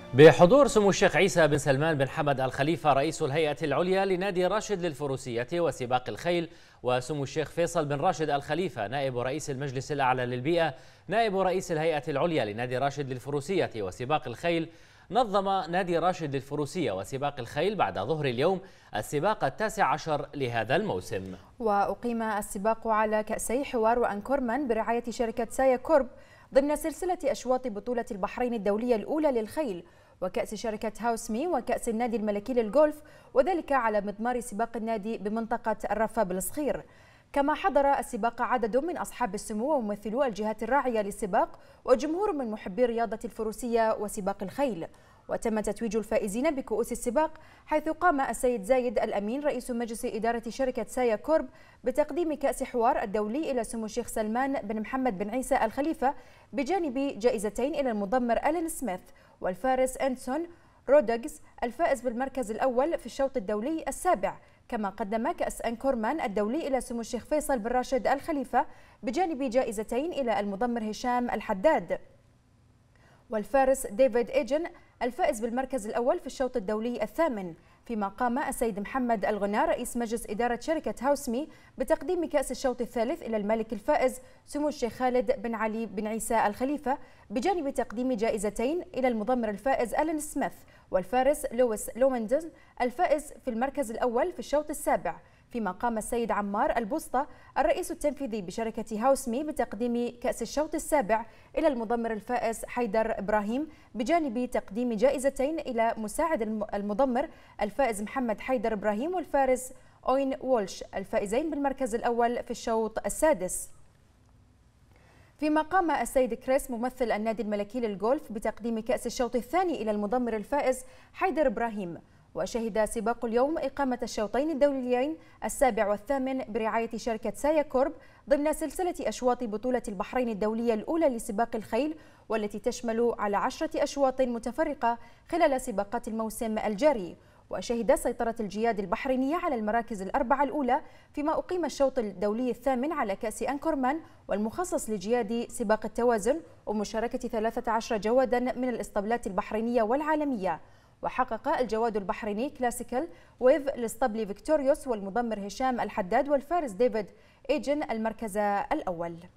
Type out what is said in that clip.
بحضور سمو الشيخ عيسى بن سلمان بن حمد الخليفة رئيس الهيئة العليا لنادي راشد للفروسية وسباق الخيل، وسمو الشيخ فيصل بن راشد الخليفة نائب رئيس المجلس الأعلى للبيئة نائب رئيس الهيئة العليا لنادي راشد للفروسية وسباق الخيل، نظم نادي راشد للفروسية وسباق الخيل بعد ظهر اليوم السباق 19 لهذا الموسم. وأقيم السباق على كأسي حوار وأنكورمان برعاية شركة سايا كورب ضمن سلسلة أشواط بطولة البحرين الدولية الأولى للخيل وكأس شركة هاوسمي وكأس النادي الملكي للجولف، وذلك على مضمار سباق النادي بمنطقة الرفا بالصخير. كما حضر السباق عدد من أصحاب السمو وممثلو الجهات الراعية للسباق وجمهور من محبي رياضة الفروسية وسباق الخيل. وتم تتويج الفائزين بكؤوس السباق، حيث قام السيد زايد الأمين رئيس مجلس إدارة شركة سايا كورب بتقديم كأس حوار الدولي إلى سمو الشيخ سلمان بن محمد بن عيسى الخليفة، بجانب جائزتين إلى المضمر ألين سميث والفارس أنسون رودغز الفائز بالمركز الأول في الشوط الدولي السابع. كما قدم كأس أنكورمان الدولي إلى سمو الشيخ فيصل بن راشد الخليفة، بجانب جائزتين إلى المضمر هشام الحداد والفارس ديفيد إيجن الفائز بالمركز الأول في الشوط الدولي الثامن. فيما قام السيد محمد الغنا رئيس مجلس إدارة شركة هاوسمي بتقديم كأس الشوط الثالث إلى الملك الفائز سمو الشيخ خالد بن علي بن عيسى الخليفة، بجانب تقديم جائزتين إلى المضمر الفائز ألين سميث والفارس لويس لومندز الفائز في المركز الأول في الشوط السابع. فيما قام السيد عمار البسطة الرئيس التنفيذي بشركة هاوسمي بتقديم كأس الشوط السابع إلى المضمر الفائز حيدر إبراهيم، بجانب تقديم جائزتين إلى مساعد المضمر الفائز محمد حيدر إبراهيم والفارس أوين وولش الفائزين بالمركز الأول في الشوط السادس. فيما قام السيد كريس ممثل النادي الملكي للجولف بتقديم كأس الشوط الثاني إلى المضمر الفائز حيدر إبراهيم. وشهد سباق اليوم إقامة الشوطين الدوليين السابع والثامن برعاية شركة سايا كورب ضمن سلسلة أشواط بطولة البحرين الدولية الأولى لسباق الخيل، والتي تشمل على 10 أشواط متفرقة خلال سباقات الموسم الجاري. وشهد سيطرة الجياد البحرينية على المراكز الأربعة الأولى، فيما أقيم الشوط الدولي الثامن على كأس أنكورمان والمخصص لجياد سباق التوازن ومشاركة 13 جوادا من الإسطبلات البحرينية والعالمية. وحقق الجواد البحريني كلاسيكال ويف لاسطبل فيكتوريوس والمضمر هشام الحداد والفارس ديفيد إيجن المركز الأول.